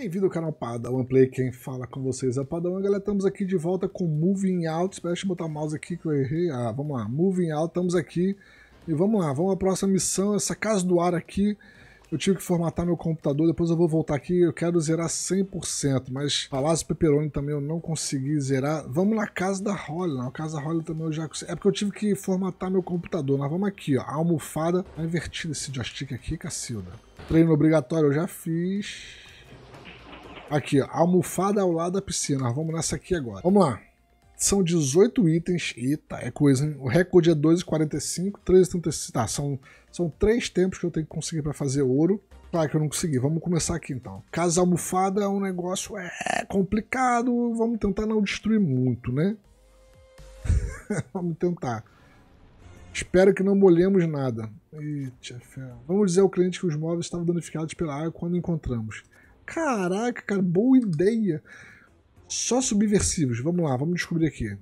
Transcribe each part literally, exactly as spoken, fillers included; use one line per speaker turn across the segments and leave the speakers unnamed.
Bem-vindo ao canal Padawan Play, quem fala com vocês é o Padawan. Galera, estamos aqui de volta com Moving Out. Espera, deixa eu botar o mouse aqui que eu errei. Ah, vamos lá, Moving Out, estamos aqui. E vamos lá, vamos à próxima missão. Essa casa do ar aqui, eu tive que formatar meu computador, depois eu vou voltar aqui. Eu quero zerar cem por cento, mas Palácio Pepperoni também eu não consegui zerar. Vamos na casa da Holly, na casa da Holly também eu já consegui. É porque eu tive que formatar meu computador. Nós vamos aqui, ó, a almofada. Tá invertido esse joystick aqui, Cacilda. Treino obrigatório eu já fiz. Aqui, ó, almofada ao lado da piscina. Vamos nessa aqui agora. Vamos lá. São dezoito itens. Eita, é coisa, hein? O recorde é dois e quarenta e cinco, três e trinta e cinco. Tá, são, são três tempos que eu tenho que conseguir para fazer ouro. Claro que eu não consegui. Vamos começar aqui então. Casa almofada é um negócio é complicado. Vamos tentar não destruir muito, né? Vamos tentar. Espero que não molhemos nada. Eita, ferro. Vamos dizer ao cliente que os móveis estavam danificados pela água quando encontramos. Caraca, cara, boa ideia. Só subversivos. Vamos lá, vamos descobrir aqui.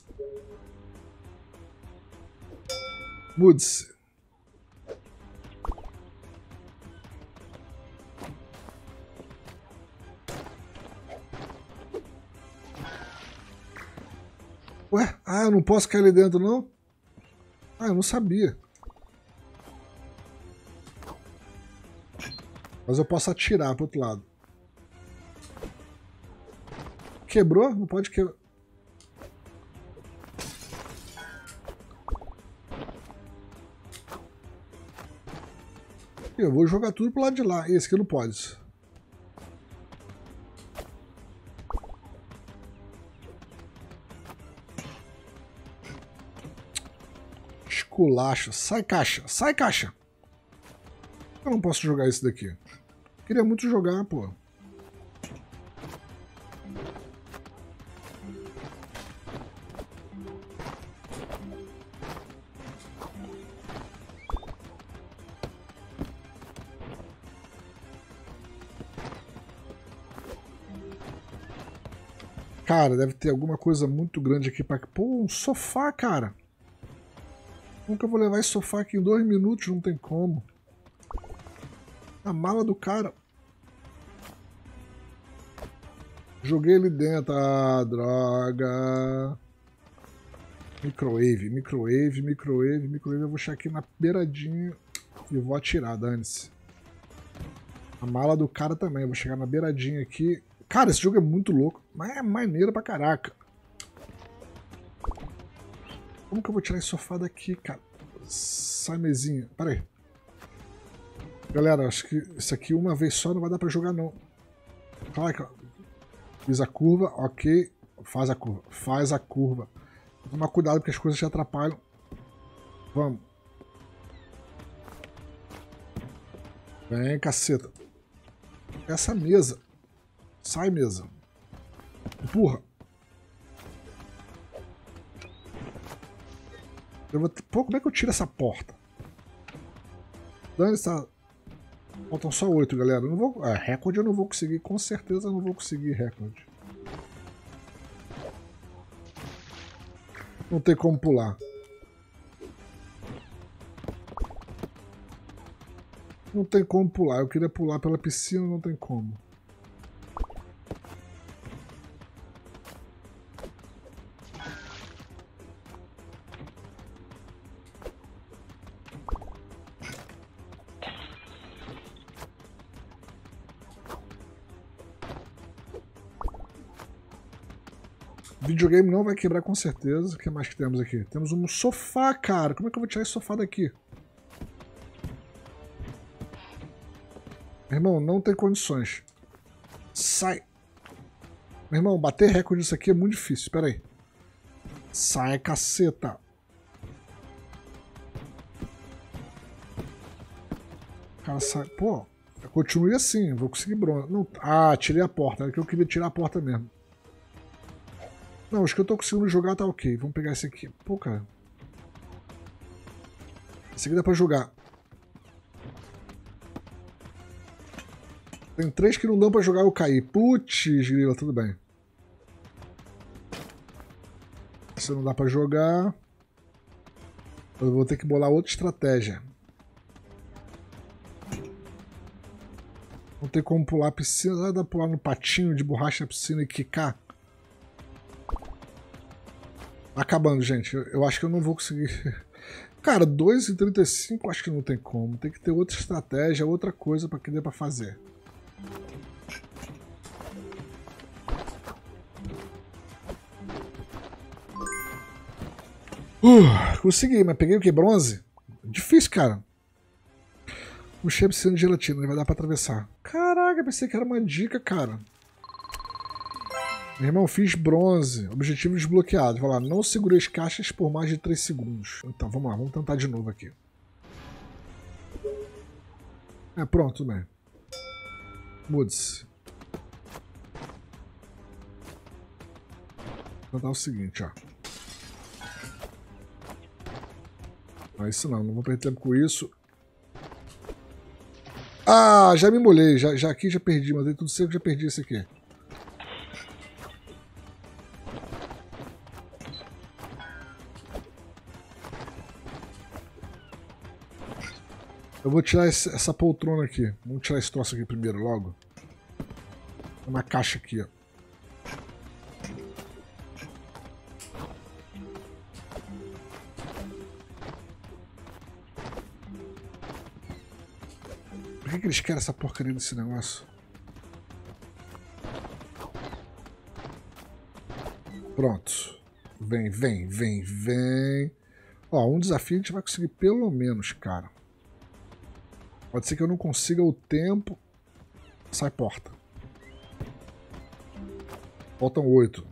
Mude-se. Ué? Ah, eu não posso cair ali dentro, não? Ah, eu não sabia. Mas eu posso atirar pro outro lado. Quebrou? Não pode quebrar. Eu vou jogar tudo pro lado de lá. Esse aqui não pode. Esculacho. Sai, caixa. Sai, caixa. Eu não posso jogar isso daqui. Queria muito jogar, pô. Cara, deve ter alguma coisa muito grande aqui pra... Pô, um sofá, cara. Como que eu vou levar esse sofá aqui em dois minutos? Não tem como. A mala do cara. Joguei ele dentro. Ah, droga. Microwave, microwave, microwave, microwave. Eu vou deixar aqui na beiradinha e vou atirar, dane-se. A mala do cara também. Eu vou chegar na beiradinha aqui. Cara, esse jogo é muito louco, mas é maneiro pra caraca. Como que eu vou tirar esse sofá daqui, cara? Sai, mesinha. Pera aí. Galera, acho que isso aqui uma vez só não vai dar pra jogar, não. Caraca. Fiz a curva, ok. Faz a curva. Faz a curva. Tomar cuidado porque as coisas te atrapalham. Vamos. Vem, caceta. Essa mesa. Sai, mesa. Empurra. Eu vou... Pô, como é que eu tiro essa porta? Dani, está... Faltam só oito, galera. Eu não vou... Ah, recorde eu não vou conseguir. Com certeza eu não vou conseguir recorde. Não tem como pular. Não tem como pular. Eu queria pular pela piscina, não tem como. Videogame não vai quebrar com certeza. O que mais que temos aqui? Temos um sofá, cara. Como é que eu vou tirar esse sofá daqui? Meu irmão, não tem condições. Sai. Meu irmão, bater recorde disso aqui é muito difícil. Espera aí. Sai, caceta. Cara, sai. Pô, eu continuo assim. Vou conseguir bronze. Não... Ah, tirei a porta. Era que eu queria tirar a porta mesmo. Não, acho que eu tô conseguindo jogar, tá ok. Vamos pegar esse aqui. Pô, cara. Esse aqui dá pra jogar. Tem três que não dão pra jogar, eu caí. Putz, grila, tudo bem. Esse não dá pra jogar. Eu vou ter que bolar outra estratégia. Não tem como pular a piscina. Dá pra pular no patinho de borracha na piscina e quicar. Acabando, gente. Eu, eu acho que eu não vou conseguir. Cara, dois e trinta e cinco acho que não tem como. Tem que ter outra estratégia, outra coisa pra que dê pra fazer. Uh, consegui, mas peguei o que? Bronze? Difícil, cara. Puxei a piscina de gelatina, não vai dar pra atravessar. Caraca, pensei que era uma dica, cara. Meu irmão, fiz bronze. Objetivo desbloqueado. Vai lá, não segurei as caixas por mais de três segundos. Então, vamos lá, vamos tentar de novo aqui. É, pronto, né? Mude-se. Vou tentar o seguinte, ó. Não é isso não, não vou perder tempo com isso. Ah, já me molhei. Já, já aqui já perdi, mas dei tudo certo, já perdi esse aqui. Eu vou tirar esse, essa poltrona aqui. Vamos tirar esse troço aqui primeiro, logo. Uma caixa aqui, ó. Por que, que eles querem essa porcaria desse negócio? Pronto. Vem, vem, vem, vem. Ó, um desafio a gente vai conseguir pelo menos, cara. Pode ser que eu não consiga o tempo. Sai porta. Faltam oito.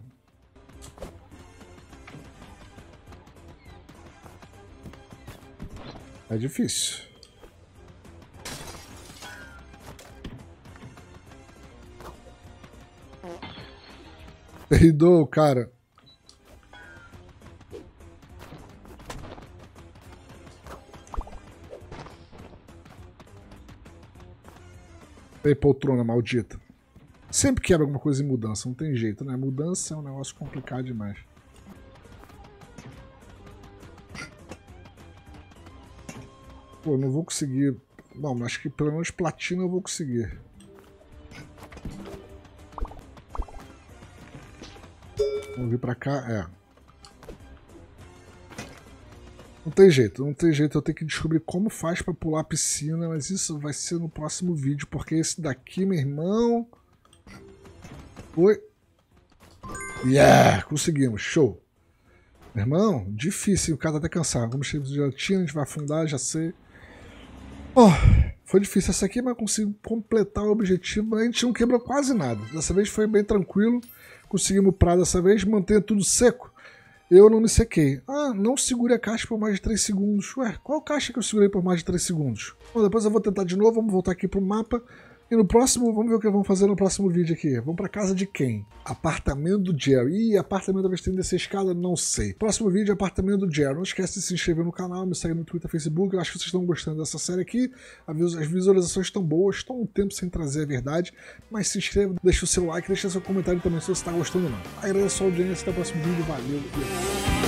É difícil. Perdoou, cara. Ei, poltrona maldita. Sempre quebra alguma coisa em mudança, não tem jeito, né? Mudança é um negócio complicado demais. Pô, não vou conseguir. Bom, acho que pelo menos platina eu vou conseguir. Vamos vir pra cá, é. Não tem jeito, não tem jeito. Eu tenho que descobrir como faz pra pular a piscina, mas isso vai ser no próximo vídeo, porque esse daqui, meu irmão... Foi... Yeah! Conseguimos, show! Meu irmão, difícil, o cara tá até cansado. Vamos chegar de gelatina, a gente vai afundar, já sei. Oh, foi difícil essa aqui, mas consigo completar o objetivo. A gente não quebrou quase nada. Dessa vez foi bem tranquilo. Conseguimos parar dessa vez, manter tudo seco. Eu não me sequei. Ah, não segure a caixa por mais de três segundos. Ué, qual caixa que eu segurei por mais de três segundos? Bom, depois eu vou tentar de novo, vamos voltar aqui pro mapa. E no próximo, vamos ver o que vamos fazer no próximo vídeo aqui. Vamos pra casa de quem? Apartamento do Jerry. Ih, apartamento talvez tenha que descer a escada, não sei. Próximo vídeo, apartamento do Jerry. Não esquece de se inscrever no canal, me segue no Twitter, Facebook. Eu acho que vocês estão gostando dessa série aqui. As visualizações estão boas, estão um tempo sem trazer a verdade. Mas se inscreva, deixa o seu like, deixa seu comentário também se você está gostando ou não. Agradeço a audiência, até o próximo vídeo. Valeu e